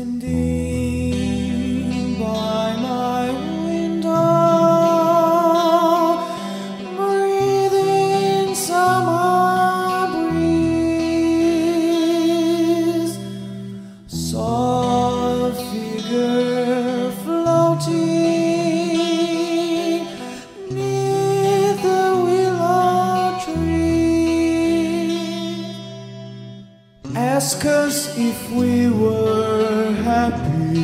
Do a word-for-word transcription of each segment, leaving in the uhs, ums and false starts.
Standing by my window, breathing summer breeze, saw a figure floating neath the willow tree. Ask us if we were happy.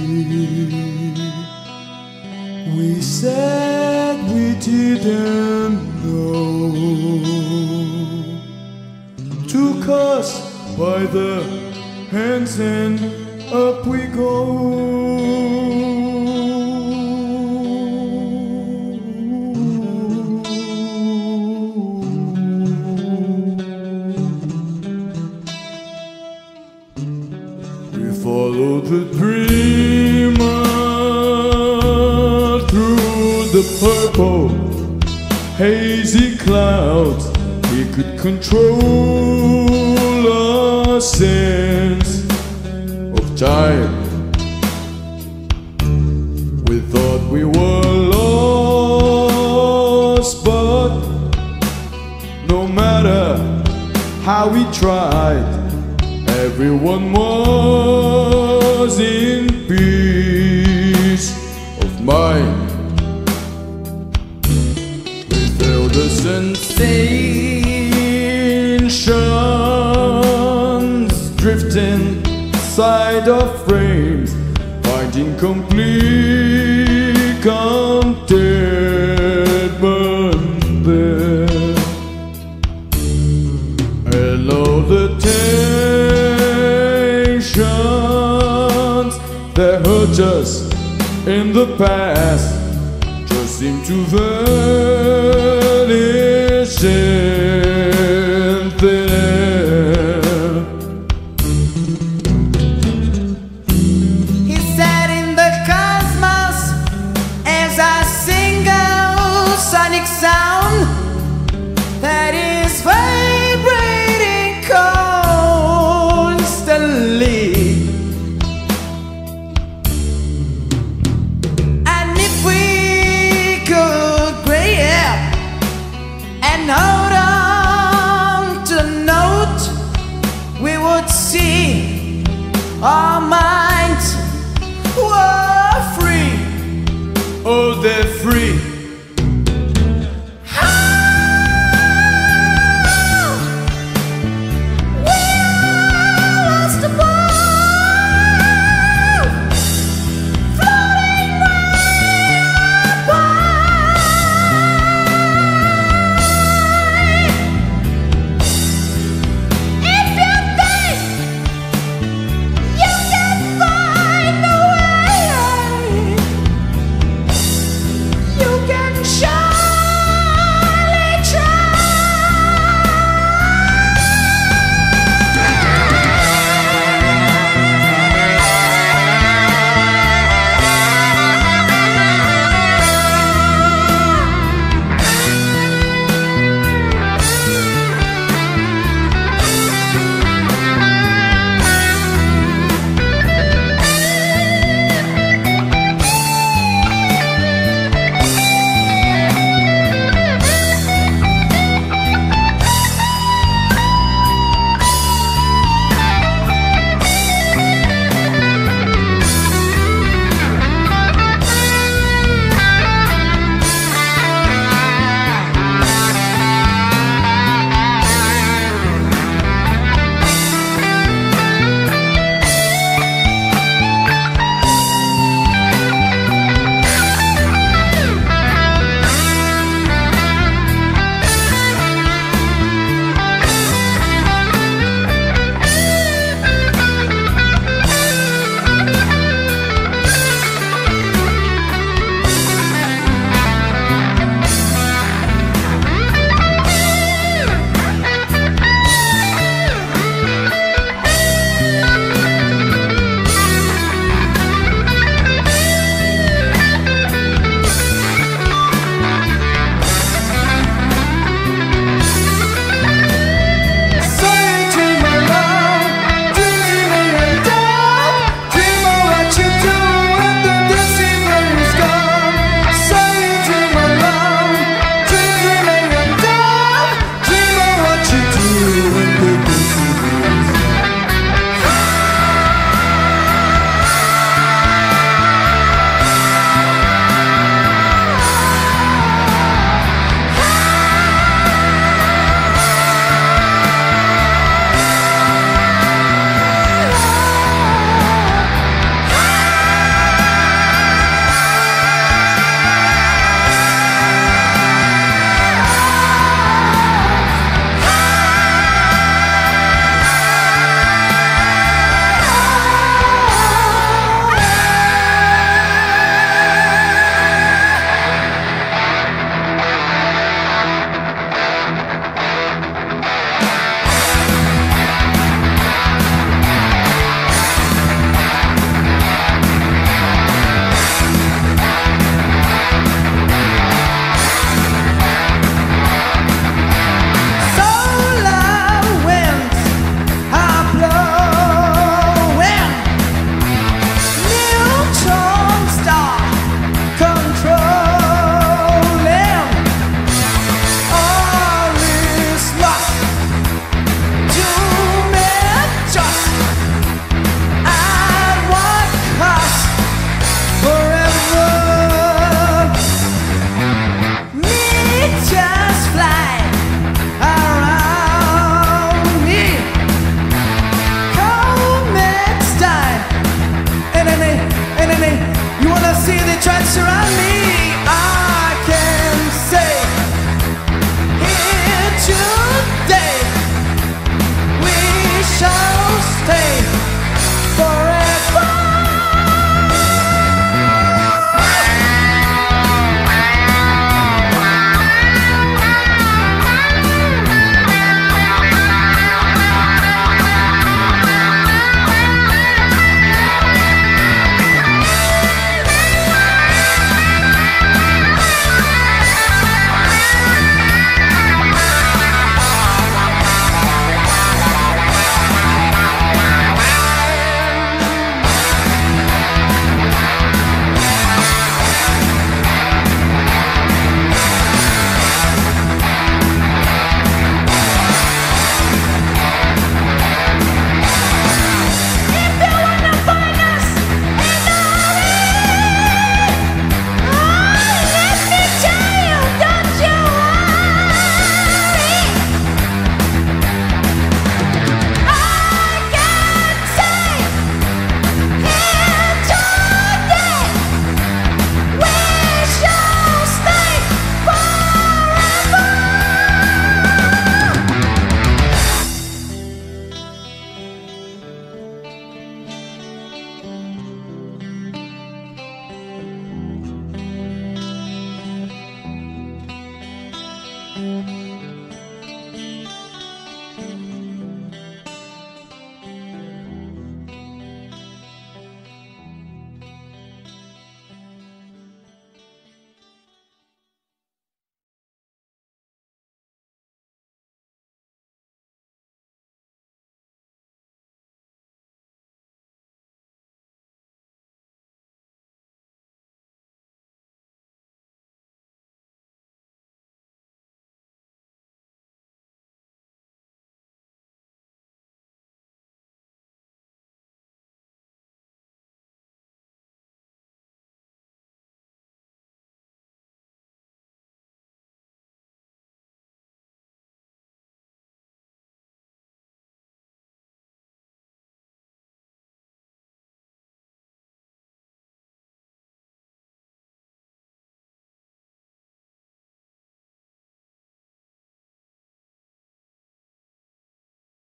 We said we didn't know. Took us by the hands and up we go. We follow the dreamer through the purple, hazy clouds. He could control our sense of time. We thought we were lost, but no matter how we tried, everyone was in peace of mind. We felt the sensations drifting inside our frames, finding complete contentment there. And all the tensions that hurt us in the past just seem to vanish in thin air. He sat in the cosmos as a single sonic sound that is vibrating constantly. And if we could grab and hold on to the note, we would see all my